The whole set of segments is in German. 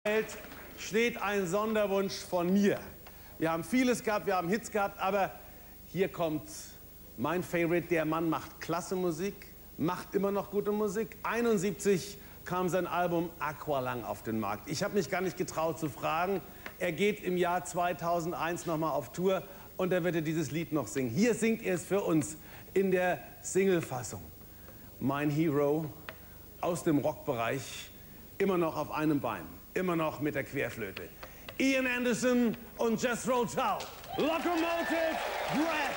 Welt steht ein Sonderwunsch von mir. Wir haben vieles gehabt, wir haben Hits gehabt, aber hier kommt mein Favorite. Der Mann macht klasse Musik, macht immer noch gute Musik. 71 kam sein Album Aqualung auf den Markt. Ich habe mich gar nicht getraut zu fragen. Er geht im Jahr 2001 nochmal auf Tour und er wird dieses Lied noch singen. Hier singt er es für uns in der Single-Fassung. Mein Hero aus dem Rockbereich, immer noch auf einem Bein. Immer noch mit der Querflöte. Ian Anderson und Jethro Tull. Locomotive Breath.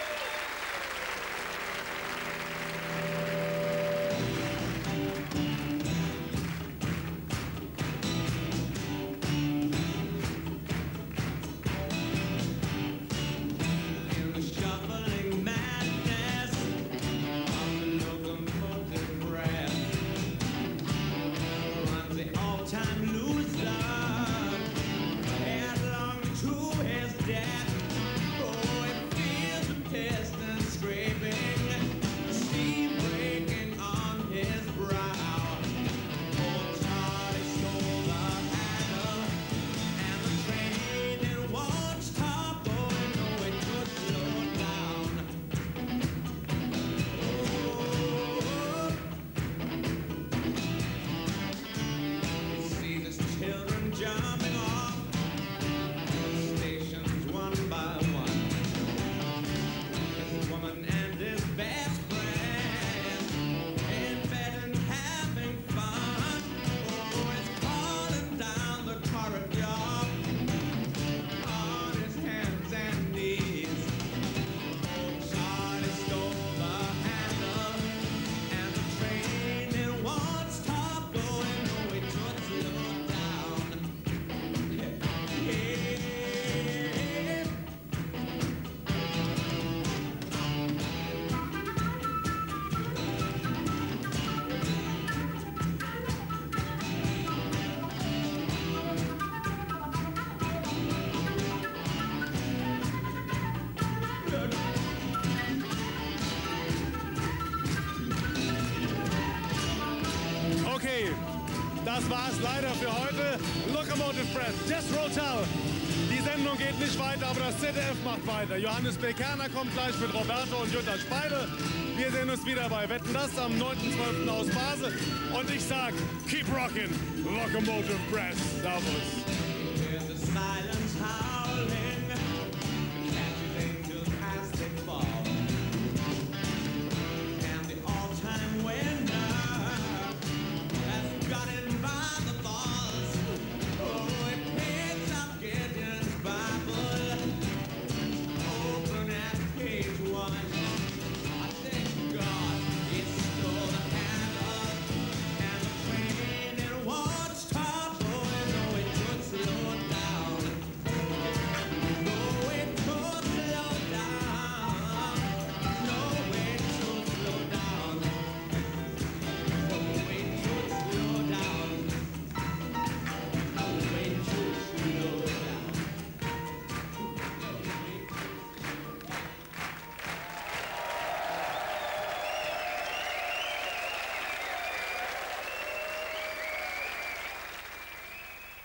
Okay, das war's leider für heute. Locomotive Breath, Jethro Tull. Die Sendung geht nicht weiter, aber das ZDF macht weiter. Johannes B. Kerner kommt gleich mit Roberto und Jutta Speidel. Wir sehen uns wieder bei Wetten, das am 9.12. aus Basel. Und ich sag, keep rockin', Locomotive Breath. Servus.